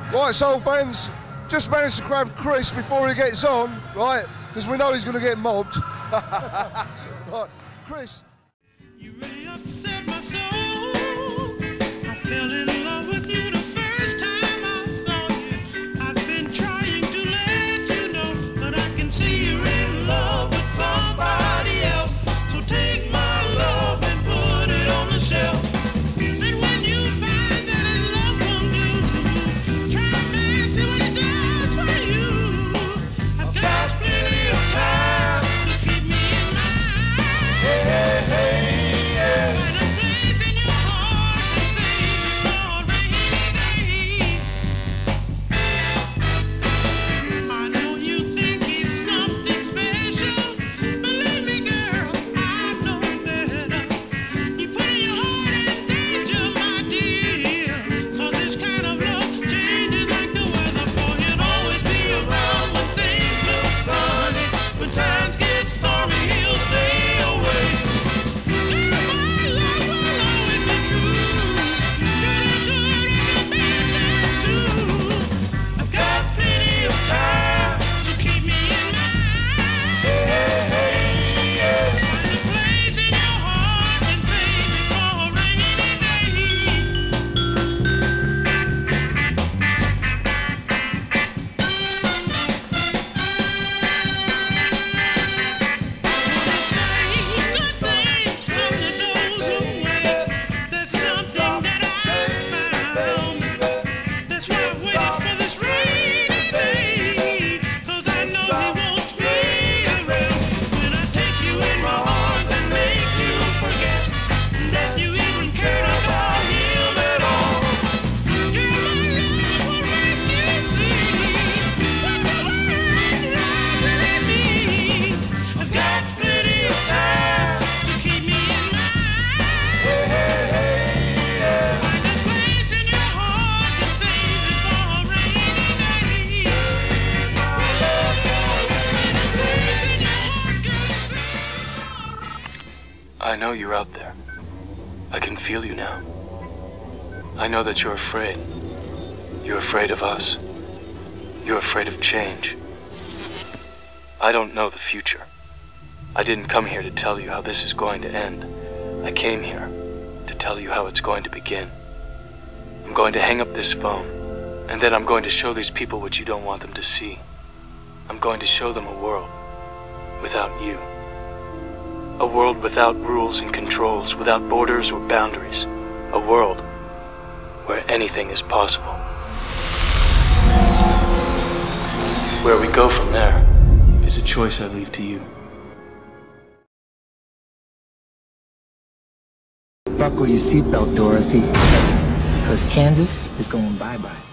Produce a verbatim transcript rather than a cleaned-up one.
Right, soul fans, just managed to grab Chris before he gets on, right? Because we know he's going to get mobbed. Right, Chris. You really upset my soul. I fell in love with you the first time I saw you. I've been trying to let you know, but I can see you're in love with somebody else. So take my love and put it on the shelf. And when you find that love won't do, try man, see what it does for you. I've got plenty of time to keep me in mind. Hey, hey, hey. I know you're out there. I can feel you now. I know that you're afraid. You're afraid of us. You're afraid of change. I don't know the future. I didn't come here to tell you how this is going to end. I came here to tell you how it's going to begin. I'm going to hang up this phone, and then I'm going to show these people what you don't want them to see. I'm going to show them a world without you. A world without rules and controls, without borders or boundaries. A world where anything is possible. Where we go from there is a choice I leave to you. Buckle your seatbelt, Dorothy, because Kansas is going bye-bye.